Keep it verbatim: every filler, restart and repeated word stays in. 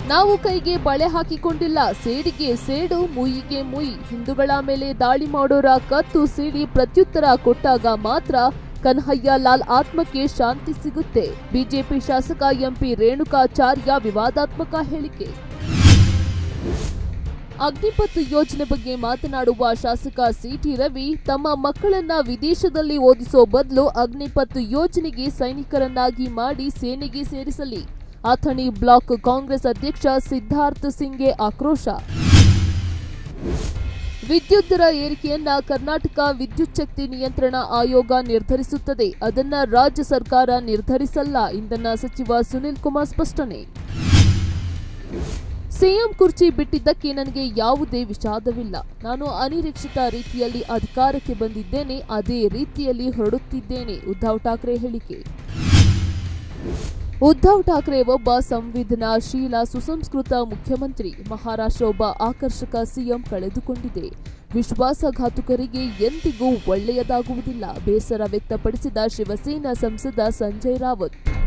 ನಾವು ಕೈಗೆ ಬಳೆ ಹಾಕಿಕೊಂಡಿಲ್ಲ, ಸೇಡಿಗೆ ಸೇಡು, ಮುಯಿಗೆ ಮುಯಿ. ಹಿಂದೂಗಳ ಮೇಲೆ ದಾಳಿ ಮಾಡೋರ ಕತ್ತು ಸೀಡಿ ಪ್ರತ್ಯುತ್ತರ ಕೊಟ್ಟಾಗ ಮಾತ್ರ ಕನ್ಹಯ್ಯ ಲಾಲ್ ಆತ್ಮಕ್ಕೆ ಶಾಂತಿ ಸಿಗುತ್ತೆ. ಬಿಜೆಪಿ ಶಾಸಕ ಎಂಪಿ ರೇಣುಕಾಚಾರ್ಯ ವಿವಾದಾತ್ಮಕ ಹೇಳಿಕೆ. ಅಗ್ನಿಪಥ್ ಯೋಜನೆ ಬಗ್ಗೆ ಮಾತನಾಡುವ ಶಾಸಕ ಸಿಟಿ ರವಿ ತಮ್ಮ ಮಕ್ಕಳನ್ನ ವಿದೇಶದಲ್ಲಿ ಓದಿಸೋ ಬದಲು ಅಗ್ನಿಪಥ್ ಯೋಜನೆಗೆ ಸೈನಿಕರನ್ನಾಗಿ ಮಾಡಿ ಸೇನೆಗೆ ಸೇರಿಸಲಿ. ಅಥಣಿ ಬ್ಲಾಕ್ ಕಾಂಗ್ರೆಸ್ ಅಧ್ಯಕ್ಷ ಸಿದ್ಧಾರ್ಥ ಸಿಂಗ್ಗೆ ಆಕ್ರೋಶ. ವಿದ್ಯುತ್ ದರ ಏರಿಕೆಯನ್ನ ಕರ್ನಾಟಕ ವಿದ್ಯುತ್ ಶಕ್ತಿ ನಿಯಂತ್ರಣ ಆಯೋಗ ನಿರ್ಧರಿಸುತ್ತದೆ, ಅದನ್ನ ರಾಜ್ಯ ಸರ್ಕಾರ ನಿರ್ಧರಿಸಲ್ಲ. ಇಂಧನ ಸಚಿವ ಸುನಿಲ್ ಕುಮಾರ್ ಸ್ಪಷ್ಟನೆ. ಸಿಎಂ ಕುರ್ಚಿ ಬಿಟ್ಟಿದ್ದಕ್ಕೆ ನನಗೆ ಯಾವುದೇ ವಿಷಾದವಿಲ್ಲ. ನಾನು ಅನಿರೀಕ್ಷಿತ ರೀತಿಯಲ್ಲಿ ಅಧಿಕಾರಕ್ಕೆ ಬಂದಿದ್ದೇನೆ, ಅದೇ ರೀತಿಯಲ್ಲಿ ಹೊರಡುತ್ತಿದ್ದೇನೆ. ಉದ್ಧವ್ ಠಾಕ್ರೆ ಹೇಳಿಕೆ. ಉದ್ಧವ್ ಠಾಕ್ರೆ ಒಬ್ಬ ಸಂವೇದನಾಶೀಲ ಸುಸಂಸ್ಕೃತ ಮುಖ್ಯಮಂತ್ರಿ. ಮಹಾರಾಷ್ಟ್ರ ಒಬ್ಬ ಆಕರ್ಷಕ ಸಿಎಂ ಕಳೆದುಕೊಂಡಿದೆ. ವಿಶ್ವಾಸಘಾತುಕರಿಗೆ ಎಂದಿಗೂ ಒಳ್ಳೆಯದಾಗುವುದಿಲ್ಲ. ಬೇಸರ ವ್ಯಕ್ತಪಡಿಸಿದ ಶಿವಸೇನಾ ಸಂಸದ ಸಂಜಯ್ ರಾವತ್.